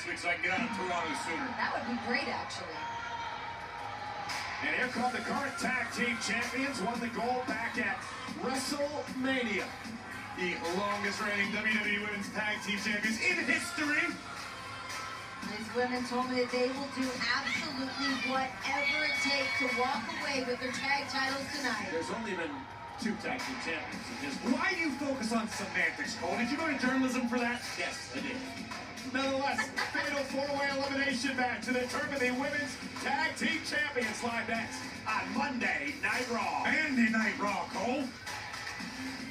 next week so I can get out of Toronto sooner. That would be great, actually. And here come the current tag team champions, won the gold back at WrestleMania. The longest reigning WWE Women's Tag Team Champions in history. These women told me that they will do absolutely whatever it takes to walk away with their tag titles tonight. There's only been 2 tag team champions. Why do you focus on semantics, Cole? Did you go to journalism for that? Yes, I did. Nonetheless, fatal 4-way elimination match to determine the women's tag team champions live next on Monday Night Raw. Monday Night Raw, Cole.